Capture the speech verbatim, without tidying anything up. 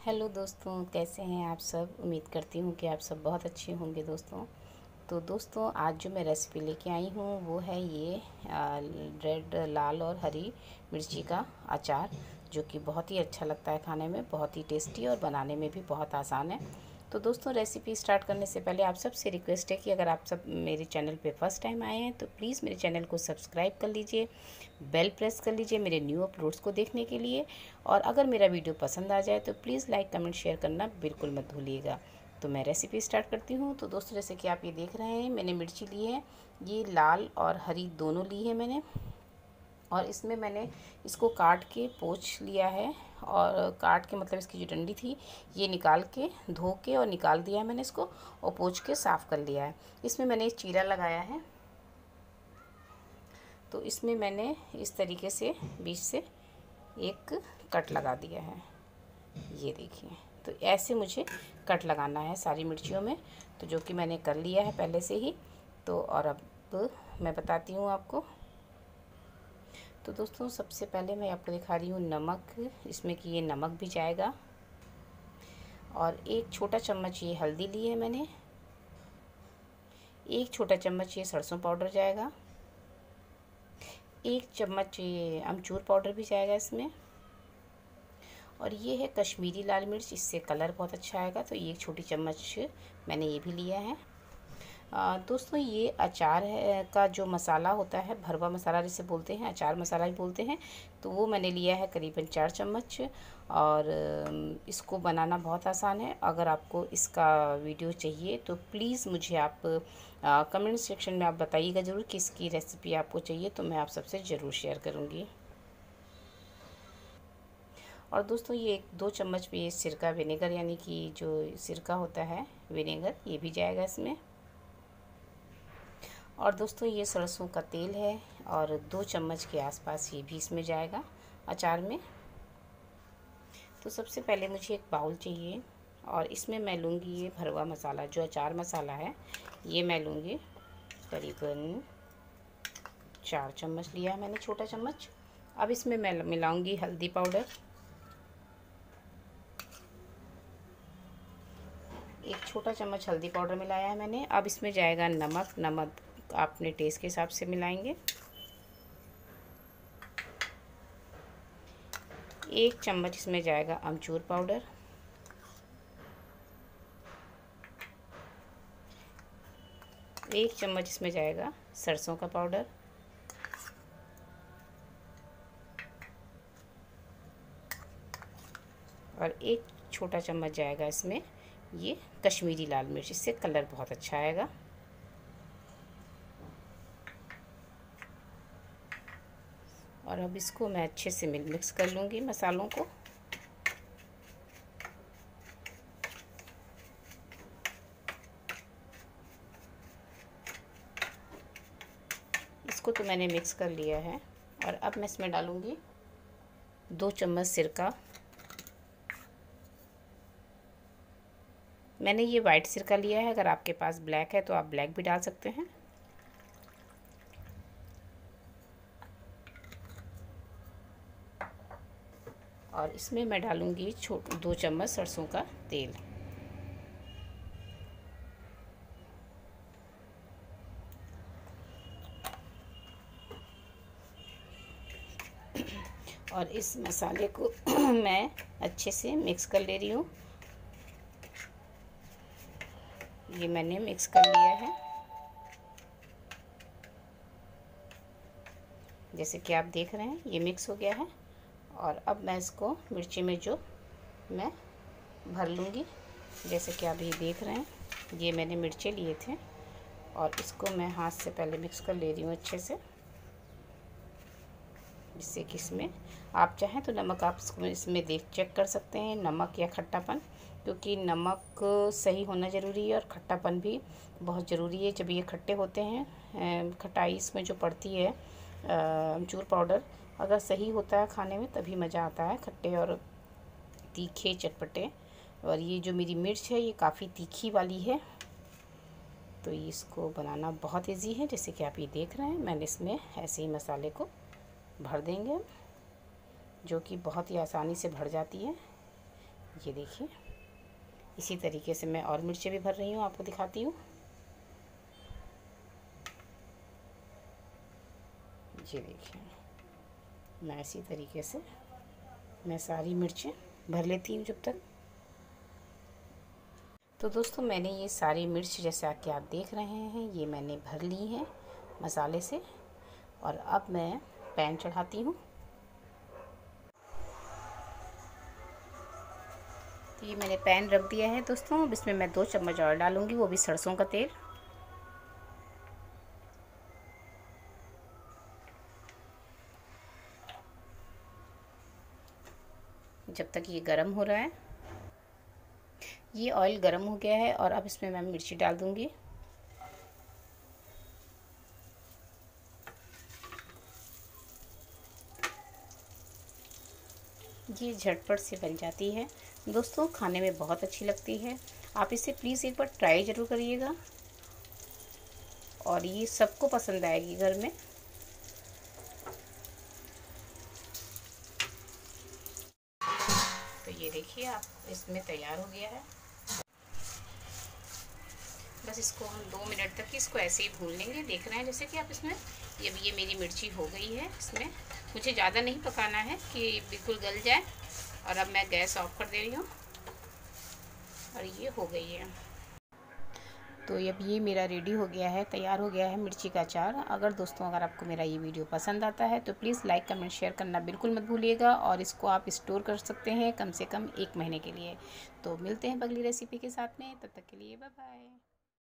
Hello दोस्तों, कैसे हैं आप सब। उम्मीद करती हूँ कि आप सब बहुत अच्छे होंगे दोस्तों। तो दोस्तों, आज जो मैं रेसिपी लेके आई हूँ वो है ये रेड लाल और हरी मिर्ची का अचार, जो कि बहुत ही अच्छा लगता है खाने में, बहुत ही टेस्टी और बनाने में भी बहुत आसान है। तो दोस्तों, रेसिपी स्टार्ट करने से पहले आप सबसे रिक्वेस्ट है कि अगर आप सब मेरे चैनल पे फर्स्ट टाइम आए हैं तो प्लीज़ मेरे चैनल को सब्सक्राइब कर लीजिए, बेल प्रेस कर लीजिए मेरे न्यू अपलोड्स को देखने के लिए। और अगर मेरा वीडियो पसंद आ जाए तो प्लीज़ लाइक कमेंट शेयर करना बिल्कुल मत भूलिएगा। तो मैं रेसिपी स्टार्ट करती हूँ। तो दोस्तों, जैसे कि आप ये देख रहे हैं, मैंने मिर्ची ली है, ये लाल और हरी दोनों ली है मैंने। और इसमें मैंने इसको काट के पोंछ लिया है, और काट के मतलब इसकी जो डंडी थी ये निकाल के धो के और निकाल दिया है मैंने इसको, और पोंछ के साफ़ कर लिया है। इसमें मैंने चीरा लगाया है, तो इसमें मैंने इस तरीके से बीच से एक कट लगा दिया है, ये देखिए। तो ऐसे मुझे कट लगाना है सारी मिर्चियों में, तो जो कि मैंने कर लिया है पहले से ही। तो और अब मैं बताती हूँ आपको। तो दोस्तों, सबसे पहले मैं आपको दिखा रही हूँ नमक, इसमें कि ये नमक भी जाएगा। और एक छोटा चम्मच ये हल्दी ली है मैंने, एक छोटा चम्मच ये सरसों पाउडर जाएगा, एक चम्मच ये अमचूर पाउडर भी जाएगा इसमें। और ये है कश्मीरी लाल मिर्च, इससे कलर बहुत अच्छा आएगा, तो ये एक छोटी चम्मच मैंने ये भी लिया है। आ, दोस्तों, ये अचार है का जो मसाला होता है, भरवा मसाला जिसे बोलते हैं, अचार मसाला भी बोलते हैं, तो वो मैंने लिया है करीबन चार चम्मच। और इसको बनाना बहुत आसान है। अगर आपको इसका वीडियो चाहिए तो प्लीज़ मुझे आप कमेंट सेक्शन में आप बताइएगा ज़रूर कि इसकी रेसिपी आपको चाहिए, तो मैं आप सबसे ज़रूर शेयर करूँगी। और दोस्तों, ये एक दो चम्मच भी सिरका विनेगर, यानी कि जो सिरका होता है विनेगर, ये भी जाएगा इसमें। और दोस्तों, ये सरसों का तेल है, और दो चम्मच के आसपास ये भी इसमें जाएगा अचार में। तो सबसे पहले मुझे एक बाउल चाहिए, और इसमें मैं लूँगी ये भरवा मसाला, जो अचार मसाला है, ये मैं लूँगी करीबन चार चम्मच लिया है मैंने, छोटा चम्मच। अब इसमें मैं मिलाऊँगी हल्दी पाउडर, एक छोटा चम्मच हल्दी पाउडर मिलाया है मैंने। अब इसमें जाएगा नमक, नमक अपने टेस्ट के हिसाब से मिलाएंगे। एक चम्मच इसमें जाएगा अमचूर पाउडर, एक चम्मच इसमें जाएगा सरसों का पाउडर, और एक छोटा चम्मच जाएगा इसमें ये कश्मीरी लाल मिर्च, इससे कलर बहुत अच्छा आएगा। और अब इसको मैं अच्छे से मिक्स कर लूँगी मसालों को। इसको तो मैंने मिक्स कर लिया है। और अब मैं इसमें डालूँगी दो चम्मच सिरका। मैंने ये वाइट सिरका लिया है, अगर आपके पास ब्लैक है तो आप ब्लैक भी डाल सकते हैं। और इसमें मैं डालूँगी छोट दो चम्मच सरसों का तेल। और इस मसाले को मैं अच्छे से मिक्स कर ले रही हूँ। ये मैंने मिक्स कर लिया है, जैसे कि आप देख रहे हैं ये मिक्स हो गया है। और अब मैं इसको मिर्ची में जो मैं भर लूँगी, जैसे कि आप ये देख रहे हैं, ये मैंने मिर्चे लिए थे, और इसको मैं हाथ से पहले मिक्स कर ले रही हूँ अच्छे से, जिससे कि इसमें आप चाहें तो नमक आप इसमें देख चेक कर सकते हैं, नमक या खट्टापन, क्योंकि नमक सही होना ज़रूरी है और खट्टापन भी बहुत ज़रूरी है। जब ये खट्टे होते हैं, खटाई इसमें जो पड़ती है, अमचूर पाउडर अगर सही होता है खाने में तभी मज़ा आता है, खट्टे और तीखे चटपटे। और ये जो मेरी मिर्च है ये काफ़ी तीखी वाली है, तो इसको बनाना बहुत इजी है। जैसे कि आप ये देख रहे हैं, मैंने इसमें ऐसे ही मसाले को भर देंगे, जो कि बहुत ही आसानी से भर जाती है। ये देखिए, इसी तरीके से मैं और मिर्चें भी भर रही हूँ, आपको दिखाती हूँ। ये देखिए, मैं इसी तरीके से मैं सारी मिर्चें भर लेती हूँ जब तक। तो दोस्तों, मैंने ये सारी मिर्च जैसा कि आप देख रहे हैं, ये मैंने भर ली हैं मसाले से। और अब मैं पैन चढ़ाती हूँ। तो ये मैंने पैन रख दिया है दोस्तों। अब इसमें मैं दो चम्मच ऑयल डालूँगी, वो भी सरसों का तेल। जब तक ये गरम हो रहा है, ये ऑयल गरम हो गया है और अब इसमें मैं मिर्ची डाल दूँगी। ये झटपट से बन जाती है दोस्तों, खाने में बहुत अच्छी लगती है। आप इसे प्लीज़ एक बार ट्राई ज़रूर करिएगा और ये सबको पसंद आएगी घर में। तो ये देखिए, आप इसमें तैयार हो गया है। बस इसको हम दो मिनट तक इसको ऐसे ही भून लेंगे। देख रहे हैं जैसे कि आप इसमें, ये ये मेरी मिर्ची हो गई है। इसमें मुझे ज़्यादा नहीं पकाना है कि बिल्कुल गल जाए। और अब मैं गैस ऑफ कर दे रही हूँ और ये हो गई है। तो अब ये मेरा रेडी हो गया है, तैयार हो गया है मिर्ची का अचार। अगर दोस्तों अगर आपको मेरा ये वीडियो पसंद आता है तो प्लीज़ लाइक कमेंट शेयर करना बिल्कुल मत भूलिएगा। और इसको आप स्टोर कर सकते हैं कम से कम एक महीने के लिए। तो मिलते हैं अगली रेसिपी के साथ में, तब तक के लिए बाय बाय।